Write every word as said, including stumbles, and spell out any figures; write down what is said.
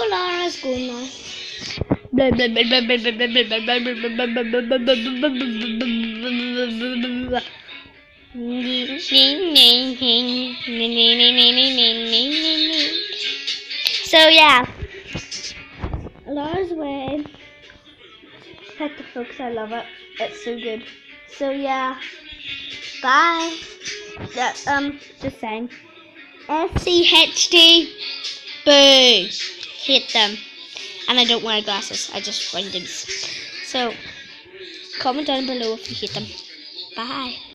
Laura's going now. Blah, blah, blah, blah, blah, blah, blah, blah, blah, blah, blah, blah, blah. So yeah, Laura's way. Pet the folks, I love it. It's so good. So yeah, bye. Yeah, um, just saying. S C H D. Boo. Hate them. And I don't wear glasses. I just wear them. So comment down below if you hate them. Bye.